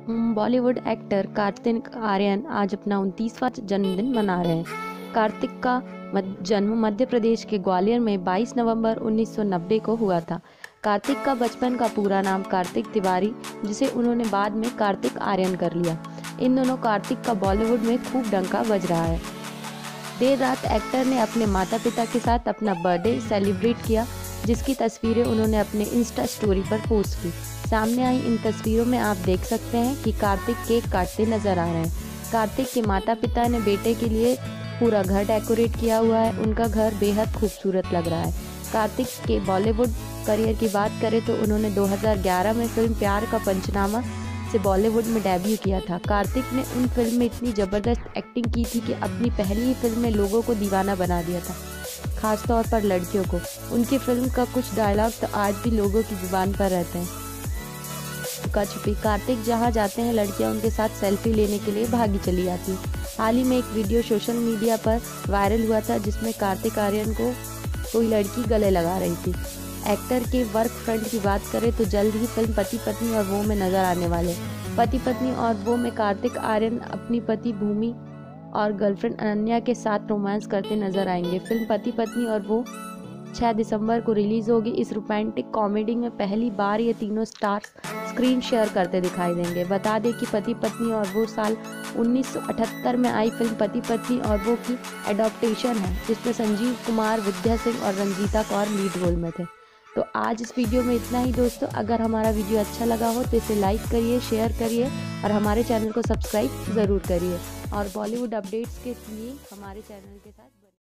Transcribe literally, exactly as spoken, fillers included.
हम्म, Bollywood actor Kartik Aaryan आज अपना उनतीसवां जन्मदिन मना रहे हैं। कार्तिक का मध- जन्म मध्य प्रदेश के ग्वालियर में बाईस नवंबर उन्नीस सौ नब्बे को हुआ था। कार्तिक का बचपन का पूरा नाम कार्तिक तिवारी, जिसे उन्होंने बाद में कार्तिक आर्यन कर लिया। इन दोनों कार्तिक का बॉलीवुड में खूब डंका बज रहा है। देर रात एक्टर ने अपने माता पिता के साथ अपना बर्थडे सेलिब्रेट किया, जिसकी तस्वीरें उन्होंने अपने इंस्टा स्टोरी पर पोस्ट की। सामने आई इन तस्वीरों में आप देख सकते हैं कि कार्तिक केक काटते नजर आ रहे हैं। कार्तिक के माता पिता ने बेटे के लिए पूरा घर डेकोरेट किया हुआ है। उनका घर बेहद खूबसूरत लग रहा है। कार्तिक के बॉलीवुड करियर की बात करें तो उन्होंने दो हज़ार ग्यारह में फिल्म प्यार का पंचनामा से बॉलीवुड में डेब्यू किया था। कार्तिक ने उन फिल्म में इतनी ज़बरदस्त एक्टिंग की थी कि अपनी पहली ही फिल्म में लोगों को दीवाना बना दिया था, खासतौर पर लड़कियों को। उनकी फिल्म का कुछ डायलॉग तो आज भी लोगों की जुबान पर रहते हैं। का छुपी कार्तिक जहां जाते हैं, लड़कियां उनके साथ सेल्फी लेने के लिए भागी चली आती हैं। हाल ही में एक वीडियो सोशल मीडिया पर वायरल हुआ था, जिसमें कार्तिक आर्यन को कोई लड़की गले लगा रही थी। एक्टर के वर्क फ्रंट की बात करें तो जल्द ही फिल्म पति पत्नी और वो में नजर आने वाले। पति पत्नी और वो में कार्तिक आर्यन अपनी पति भूमि और गर्लफ्रेंड अनन्या के साथ रोमांस करते नजर आएंगे। फिल्म पति पत्नी और वो छह दिसंबर को रिलीज होगी। इस रोमांटिक कॉमेडी में पहली बार ये तीनों स्टार्स स्क्रीन शेयर करते दिखाई देंगे। बता दें कि पति पत्नी और वो साल उन्नीस सौ अठहत्तर में आई फिल्म पति पत्नी और वो की एडॉप्टेशन है, जिसमें संजीव कुमार, विद्या सिंह और रंजीता कौर लीड रोल में थे। तो आज इस वीडियो में इतना ही दोस्तों। अगर हमारा वीडियो अच्छा लगा हो तो इसे लाइक करिए, शेयर करिए और हमारे चैनल को सब्सक्राइब ज़रूर करिए। और बॉलीवुड अपडेट्स के लिए हमारे चैनल के साथ